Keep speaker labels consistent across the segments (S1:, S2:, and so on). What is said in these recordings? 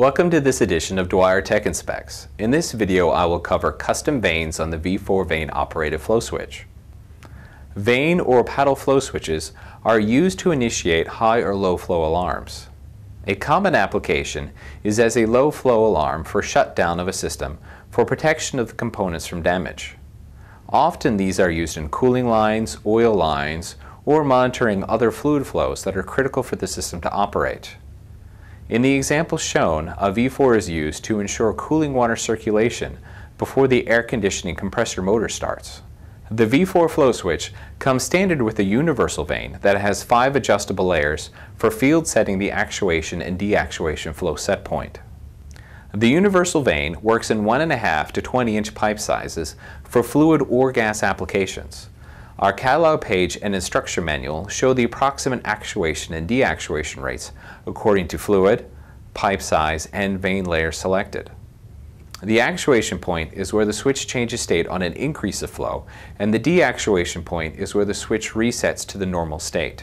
S1: Welcome to this edition of Dwyer Tech and Specs. In this video I will cover custom vanes on the V4 vane operated flow switch. Vane or paddle flow switches are used to initiate high or low flow alarms. A common application is as a low flow alarm for shutdown of a system for protection of the components from damage. Often these are used in cooling lines, oil lines, or monitoring other fluid flows that are critical for the system to operate. In the example shown, a V4 is used to ensure cooling water circulation before the air conditioning compressor motor starts. The V4 flow switch comes standard with a universal vane that has 5 adjustable layers for field setting the actuation and deactuation flow set point. The universal vane works in 1.5 to 20-inch pipe sizes for fluid or gas applications. Our catalog page and instruction manual show the approximate actuation and deactuation rates according to fluid, pipe size, and vane layer selected. The actuation point is where the switch changes state on an increase of flow, and the deactuation point is where the switch resets to the normal state.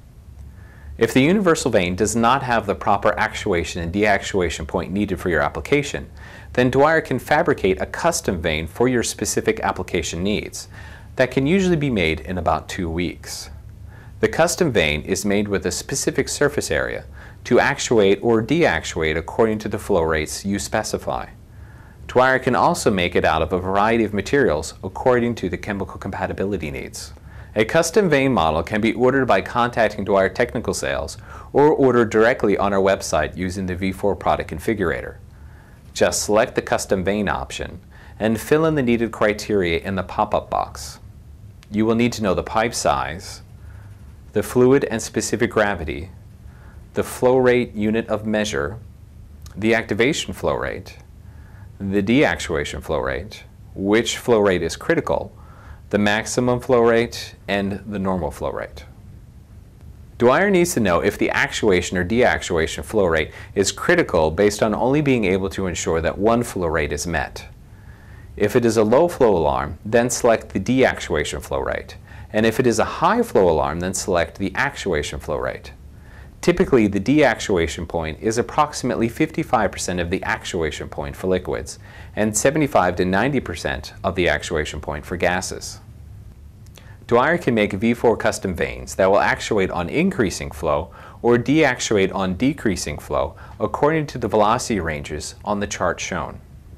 S1: If the universal vane does not have the proper actuation and deactuation point needed for your application, then Dwyer can fabricate a custom vane for your specific application needs that can usually be made in about 2 weeks. The custom vane is made with a specific surface area to actuate or deactuate according to the flow rates you specify. Dwyer can also make it out of a variety of materials according to the chemical compatibility needs. A custom vane model can be ordered by contacting Dwyer Technical Sales or ordered directly on our website using the V4 product configurator. Just select the custom vane option and fill in the needed criteria in the pop-up box. You will need to know the pipe size, the fluid and specific gravity, the flow rate unit of measure, the activation flow rate, the deactuation flow rate, which flow rate is critical, the maximum flow rate, and the normal flow rate. Dwyer needs to know if the actuation or deactuation flow rate is critical based on only being able to ensure that one flow rate is met. If it is a low flow alarm, then select the deactuation flow rate. And if it is a high flow alarm, then select the actuation flow rate. Typically, the deactuation point is approximately 55% of the actuation point for liquids and 75 to 90% of the actuation point for gases. Dwyer can make V4 custom vanes that will actuate on increasing flow or deactuate on decreasing flow according to the velocity ranges on the chart shown.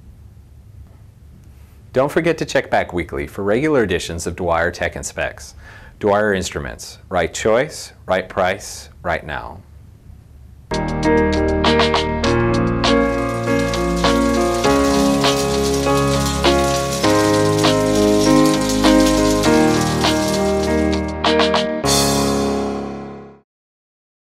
S1: Don't forget to check back weekly for regular editions of Dwyer Tech and Specs. Dwyer Instruments. Right choice, right price, right now.